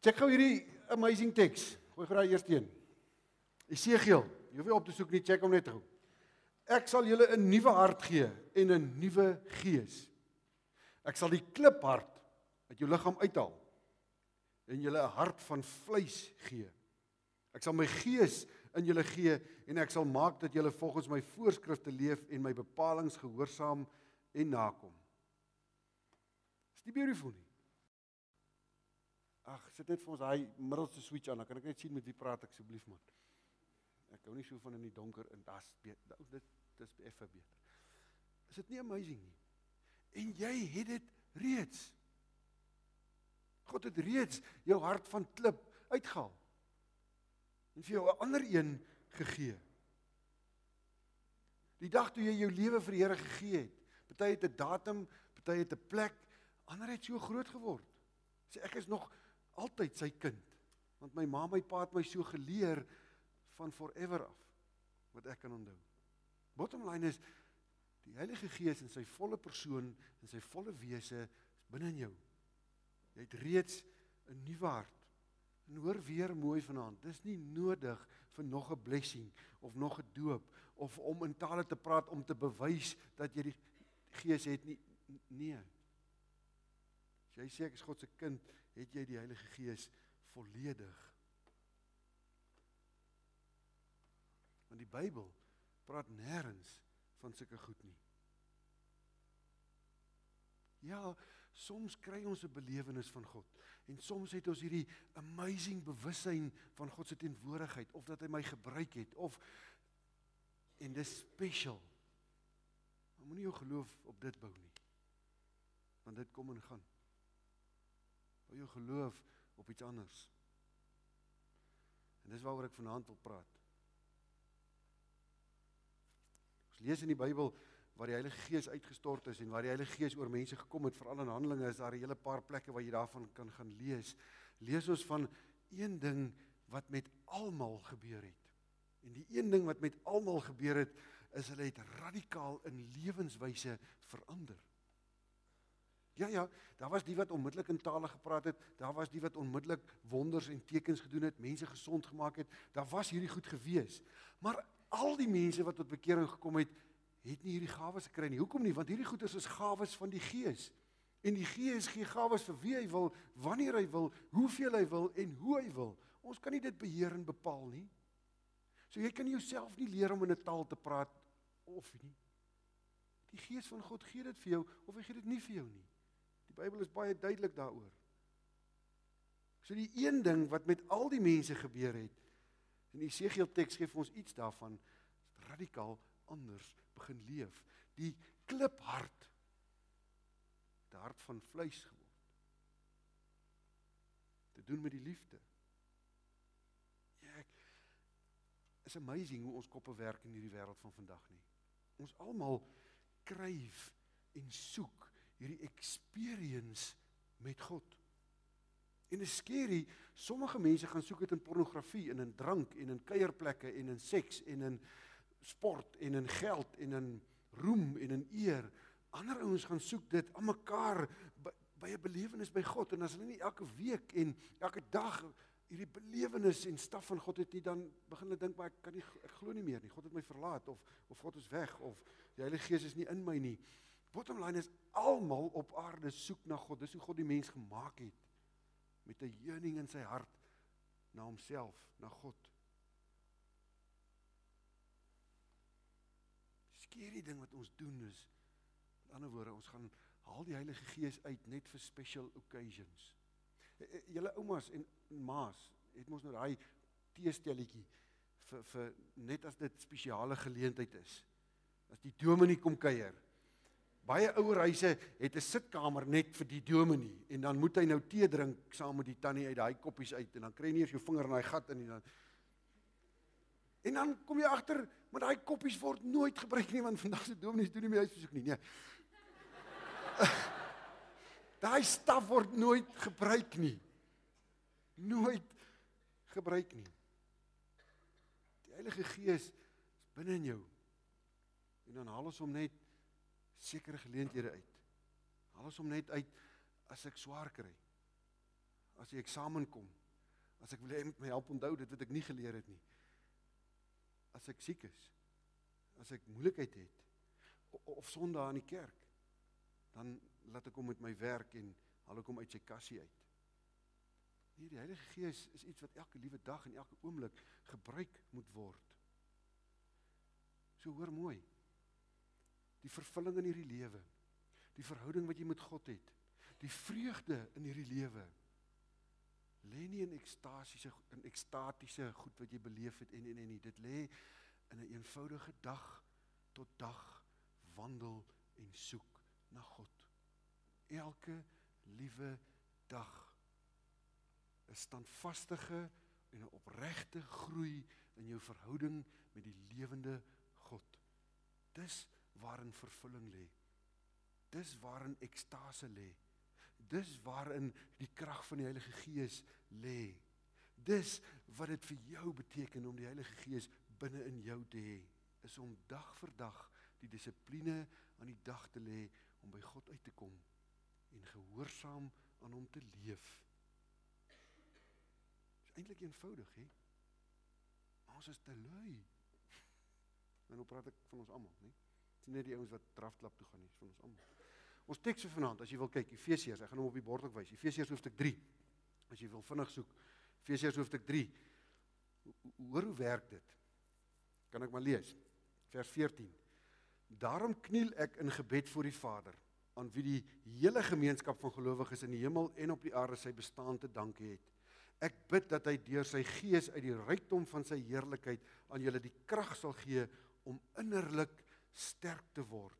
Check gou hierdie amazing teks. Gooi graag eers een. Esegiel, jy hoef nie op te soek nie, check hom net gou. Ek sal julle 'n nuwe hart gee en 'n nuwe gees. Ek sal die kliphart uit jou liggaam uithaal en julle 'n hart van vleis gee. Ek sal my gees in julle gee en ek sal maak dat julle volgens my voorskrifte leef en my bepalings gehoorsaam en nakom. Is nie beautiful nie? Ag, sit net vir ons daai middelste switch aan, dan kan ek net sien met wie praat ek asseblief man. Ek hou nie so van in die donker en dit is effe beter. Is dit nie amazing nie? En jy het dit reeds. God het reeds jou hart van klip uitgehaal. En vir jou 'n ander een gegee. Die dag toe jy jou lewe vir die Here gegee het, party het 'n datum, party het 'n plek, ander het so groot geword. Sê ek is nog altyd sy kind, want my ma, my pa het my so geleer van forever af, wat ek kan onthou. Bottom line is, die Heilige Gees in sy volle persoon, in sy volle wese, is binne in jou. Jy het reeds 'n nuwe hart. En hoor weer mooi vanaand, dis nie nodig vir nog 'n blessing, of nog 'n doop, of om in tale te praat, om te bewys, dat jy die Gees het nie, nee. As jy sê ek is God se kind, het jy die Heilige Gees volledig. Want die Bybel praat nêrens van sulke goed nie. Ja, soms kry ons 'n belewenis van God, en soms het ons hierdie amazing bewussyn van God se teenwoordigheid, of dat hy my gebruik het, en dis special. Maar moenie jou geloof op dit bou nie, want dit kom en gaan. Hou jou geloof op iets anders. En dis waaroor ek vanaand wil praat. Ons lees in die Bybel waar die Heilige Gees uitgestort is en waar die Heilige Gees oor mense gekom het, veral in Handelinge is daar 'n hele paar plekke waar jy daarvan kan gaan lees. Lees ons van een ding wat met almal gebeur het. En die een ding wat met almal gebeur het, is hulle het radikaal in lewenswyse verander. Ja, daar was die wat onmiddellik in tale gepraat het, daar was die wat onmiddellik wonders en tekens gedoen het, mense gesond gemaak het, daar was hierdie goed gewees. Maar al die mense wat tot bekering gekom het nie hierdie gawes gekry nie. Hoekom nie? Want hierdie goeders is gawes van die Gees. En die Gees gee gawes vir wie hy wil, wanneer hy wil, hoeveel hy wil en hoe hy wil. Ons kan nie dit beheer en bepaal nie. So jy kan jouself nie leer om in 'n taal te praat of nie. Die Gees van God gee dit vir jou of hy gee dit nie vir jou nie. Die Bybel is baie duidelik daaroor. So die een ding wat met al die mense gebeur het, en die Esegiel teks gee vir ons iets daarvan, radikaal anders begin leef. Die kliphart, die hart van vleis geword. Te doen met die liefde. Ja, is amazing hoe ons koppe werk in hierdie wêreld van vandag nie. Ons almal kryf en soek hierdie experience met God. En is scary, sommige mense gaan soek dit in pornografie, en in drank, en in kuierplekke, en in seks, en in sport, en in geld, en in roem, en in eer. Ander ouens gaan soek dit aan mekaar by 'n belewenis by God, en as hulle nie elke week en elke dag hierdie belewenis en staf van God het nie, dan begin hulle dink, maar ek glo nie meer nie, God het my verlaat, of God is weg, of die Heilige Gees is nie in my nie. Bottom line is, almal op aarde soek na God, dis hoe God die mens gemaak het, met 'n yearning in sy hart, na homself, na God. Scary ding wat ons doen is, met ander woorde, ons gaan haal die Heilige Gees uit net vir special occasions. Julle oumas en maas het mos nou daai teestelletjie vir net as dit spesiale geleentheid is. As die dominee kom kuier. Baie ouer huise het 'n sitkamer net vir die dominee, en dan moet hy nou tee drink saam met die tannie uit daai koppies uit, en dan kry jy nie eens jou vinger in daai gat in, en dan kom jy agter, maar daai koppies word nooit gebruik nie, want vandag se dominees doen nie meer huisbesoek nie, nee. Daai staf word nooit gebruik nie. Nooit gebruik nie. Die Heilige Gees is binne in jou, en dan haal ons hom net sekere geleenthede uit. Haal ons hom net uit as ek swaar kry. as die eksamen kom, as ek wil hê hy moet my help onthou dit wat ek nie geleer het nie, as ek siek is, as ek moeilikheid het, of Sondag in die kerk, dan laat ek hom met my werk en haal ek hom uit sy kassie uit. Nee, die Heilige Gees is iets wat elke liewe dag en elke oomblik gebruik moet word. So hoor mooi, die vervulling in hierdie lewe, die verhouding wat jy met God het, die vreugde in hierdie lewe, lê nie in ekstatiese goed wat jy beleef het en nie, dit lê in 'n eenvoudige dag tot dag wandel en soek na God. Elke liewe dag 'n standvastige en 'n opregte groei in jou verhouding met die lewende God. Dis waarin vervulling lê. Dis waarin ekstase lê. Dis waarin die krag van die Heilige Gees lê. Dis wat dit vir jou beteken om die Heilige Gees binne in jou te hê, is om dag vir dag die dissipline aan die dag te lê om by God uit te kom en gehoorsaam aan hom te leef. Dit is eintlik eenvoudig, hè? Maar ons is te lui. En nou praat ek van ons almal, né? Dit is nie die ouens wat drafklap toe gaan nie, van ons almal. Ons teks vir vanaand, as jy wil kyk, Efesiërs, ek gaan hom op die bord ook wys. Efesiërs hoofstuk 3. As jy wil vinnig soek, Efesiërs hoofstuk 3. Hoor hoe werk dit? Kan ek maar lees. Vers 14. Daarom kniel ek in gebed voor die Vader, aan wie die hele gemeenskap van gelowiges in die hemel en op die aarde sy bestaan te danke het. Ek bid dat hy deur sy Gees uit die rykdom van sy heerlikheid aan julle die krag sal gee om innerlik sterk te word.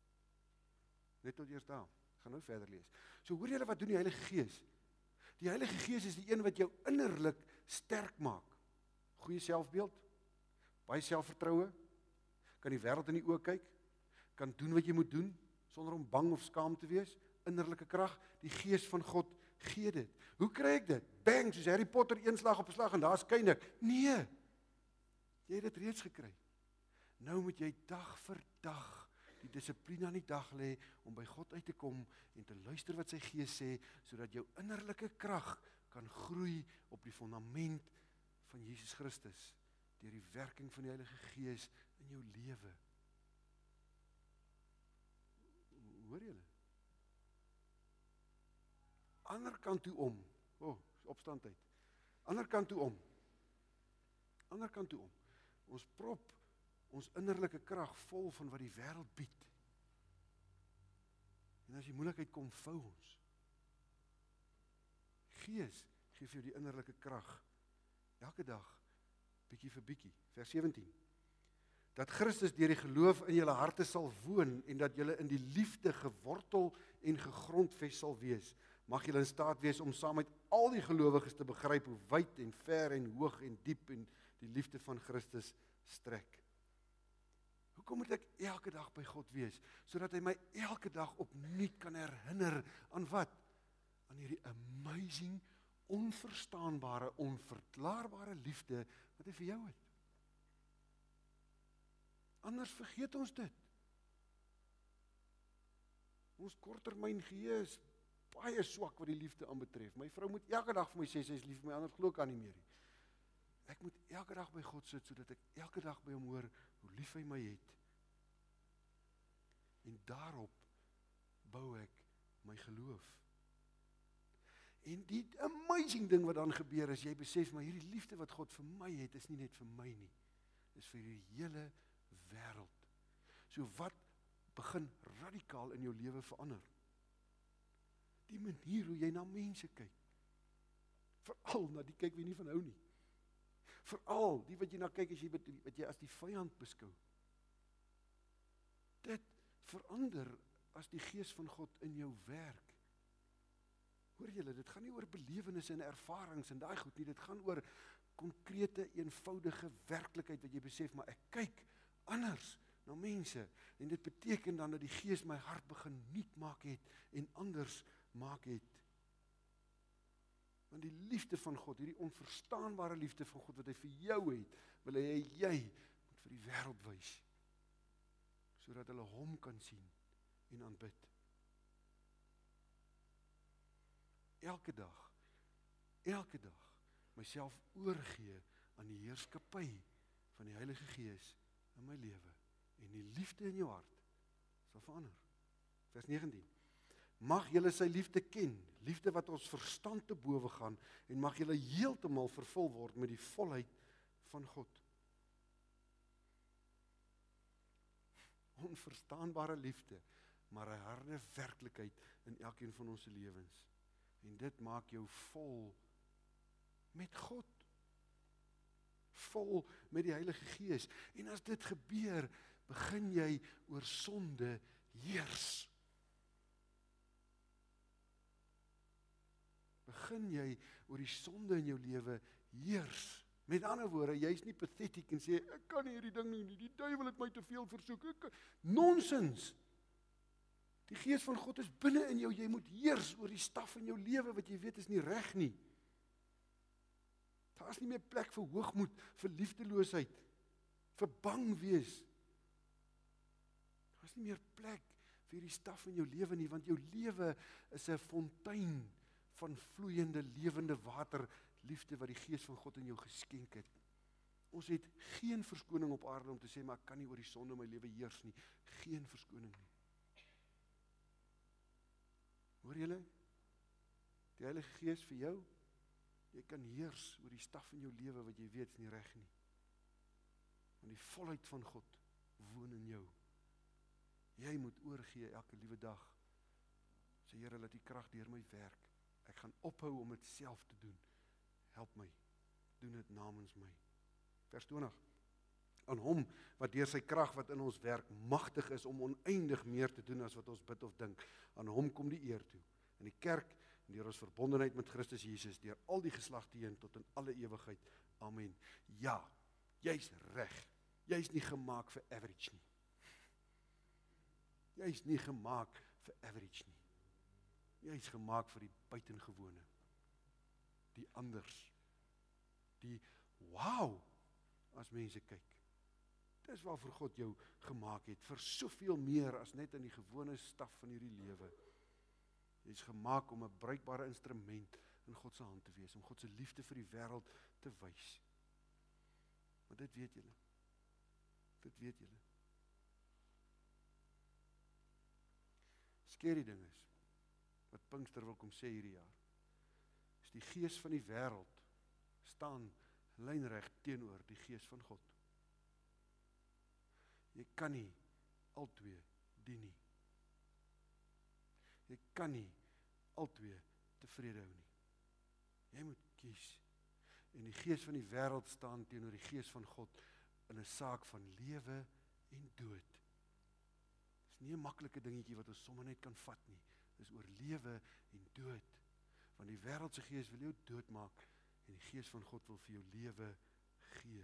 Net tot eers daar. Ek gaan nou verder lees. So hoor julle wat doen die Heilige Gees? Die Heilige Gees is die een wat jou innerlik sterk maak. Goeie selfbeeld, baie selfvertroue, kan die wêreld in die oë kyk, kan doen wat jy moet doen, sonder om bang of skaam te wees, innerlike krag, die Gees van God gee dit. Hoe kry ek dit? Bang, soos Harry Potter, een slag op 'n slag en daar skyn ek. Nee, jy het dit reeds gekry. Nou moet jy dag vir dag die dissipline aan die dag lê om by God uit te kom en te luister wat sy Gees sê, sodat jou innerlike krag kan groei op die fundament van Jesus Christus, deur die werking van die Heilige Gees in jou lewe. Hoor julle? Ander kant toe om. Opstand uit. Ander kant toe om. Ander kant toe om. Ons prop ons innerlike krag vol van wat die wêreld bied. En as die moeilikheid kom, vou ons. Gees gee vir jou die innerlike krag. Elke dag, bietjie vir bietjie. Vers 17. Dat Christus deur die geloof in julle harte sal woon en dat julle in die liefde gewortel en gegrondves sal wees. Mag julle in staat wees om saam met al die gelowiges te begryp hoe wyd en ver en hoog en diep en die liefde van Christus strek. Hoekom moet ek elke dag by God wees? Sodat hy my elke dag opnuut kan herinner aan wat? Aan hierdie amazing, onverstaanbare, onverklaarbare liefde wat hy vir jou het. Anders vergeet ons dit. Ons korttermyn geheue is baie swak wat die liefde aanbetref. My vrou moet elke dag vir my sê sy is lief vir my, anders glo ek aan nie meer nie. Ek moet elke dag by God sit sodat ek elke dag by hom hoor hoe lief hy my het. En daarop bou ek my geloof. En die amazing ding wat dan gebeur is, jy besef maar hierdie liefde wat God vir my het, is nie net vir my nie. Dis vir die hele wêreld. So wat begin radikaal in jou lewe verander? Die manier hoe jy na mense kyk. Veral na die kyk wie nie van hou nie. Veral die wat jy na kyk as jy wat jy as die vyand beskou. Dit verander as die Gees van God in jou werk. Hoor julle, dit gaan nie oor belewennisse en ervarings en daai goed nie, dit gaan oor konkrete, eenvoudige werklikheid wat jy besef, maar ek kyk anders na mense en dit beteken dan dat die Gees my hart begin nuut maak het en anders maak het. Want die liefde van God, hierdie onverstaanbare liefde van God wat hy vir jou het, wil hy jy moet vir die wêreld wys, sodat hulle hom kan sien en aanbid. Elke dag elke dag myself oorgee aan die heerskappy van die Heilige Gees in my lewe. En die liefde in jou hart sal verander. Vers 19. Mag julle sy liefde ken, liefde wat ons verstand te bowe gaan, en mag julle heeltemal vervul word met die volheid van God. Onverstaanbare liefde, maar 'n harde werklikheid in elkeen van ons se lewens. En dit maak jou vol met God. Vol met die Heilige Gees. En as dit gebeur, begin jy oor sonde heers. Begin jy oor die sonde in jou lewe heers. Met ander woorde, jy's nie pathetiek en sê, ek kan nie hierdie ding nie, die duiwel het my te veel versoek. Nonsens! Die Gees van God is binne in jou, jy moet heers oor die staf in jou lewe, wat jy weet is nie reg nie. Daar is nie meer plek vir hoogmoed, vir liefdeloosheid, vir bang wees. Daar is nie meer plek vir die staf in jou lewe nie, want jou lewe is 'n fontein van vloeiende, lewende water, liefde wat die Gees van God in jou geskenk het. Ons het geen verskoning op aarde om te sê, maar ek kan nie oor die sonde in my lewe heers nie. Geen verskoning nie. Hoor julle? Die Heilige Gees vir jou, jy kan heers oor die staf in jou lewe wat jy weet is nie reg nie. Want die volheid van God woon in jou. Jy moet oorgee elke liewe dag. Sê Here, laat die krag deur my werk. Ek gaan ophou om dit self te doen. Help my, doen dit namens my. Vers 20. Aan hom wat deur sy krag wat in ons werk magtig is om oneindig meer te doen as wat ons bid of dink. Aan hom kom die eer toe. In die kerk en deur ons verbondenheid met Christus Jesus, deur al die geslagte heen tot in alle ewigheid. Amen. Ja, jy's reg. Jy's nie gemaak vir average nie. Jy's nie gemaak vir average nie. Jy's gemaak vir die buitengewone. Die anders. Die wow, as mense kyk. Dis waarvoor God jou gemaak het, vir soveel meer as net in die gewone staf van hierdie lewe. Jy's gemaak om 'n bruikbare instrument in God se hand te wees, om God se liefde vir die wêreld te wys. Maar dit weet julle. Dit weet julle. Scary ding is, wat Pinkster wil kom sê hierdie jaar, is die gees van die wêreld staan lynreg teenoor die gees van God. Jy kan nie albei dien nie. Jy kan nie albei tevrede hou nie. Jy moet kies. En die gees van die wêreld staan teenoor die gees van God in 'n saak van lewe en dood. Dis nie 'n maklike dingetjie wat ons sommer net kan vat nie. Dis oor lewe en dood. Want die wêreldse gees wil jou doodmaak en die gees van God wil vir jou lewe gee.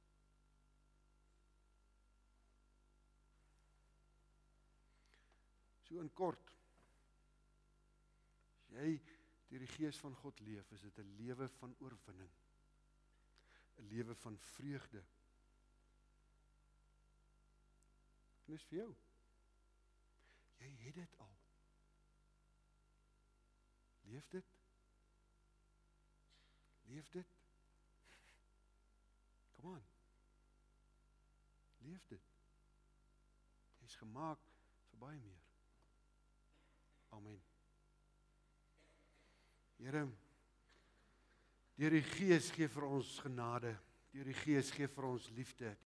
So in kort, as jy deur die gees van God leef, is dit 'n lewe van oorwinning. 'n Lewe van vreugde. En dis vir jou. Jy het dit al. Leef dit? Leef dit? Kom aan. Leef dit. Jy is gemaak vir baie meer. Amen. Here, deur die Gees gee vir ons genade, deur die Gees gee vir ons liefde.